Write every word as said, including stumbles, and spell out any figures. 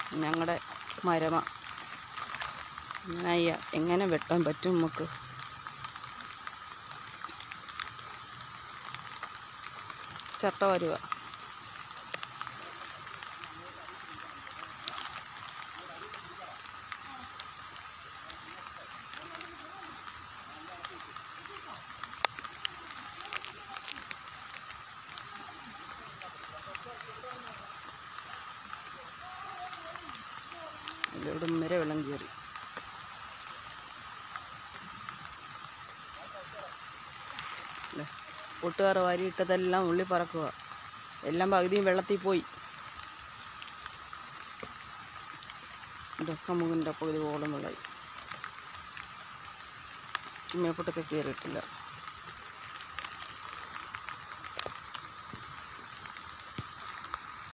ഞങ്ങളുടെ മരമ അങ്ങനെ എങ്ങനെ വെട്ടാൻ പറ്റും നമുക്ക്? ചട്ട വരുക. ഇവിടെ വരെ വെള്ളം കയറി. കൂട്ടുകാർ വാരിയിട്ടതെല്ലാം ഉള്ളി പറക്കുക. എല്ലാം പകുതിയും വെള്ളത്തിൽ പോയി. ഇതൊക്കെ മുങ്ങിൻ്റെ പകുതി ഓളം വെള്ളമായി. മേപ്പോട്ടൊക്കെ കയറിയിട്ടില്ല.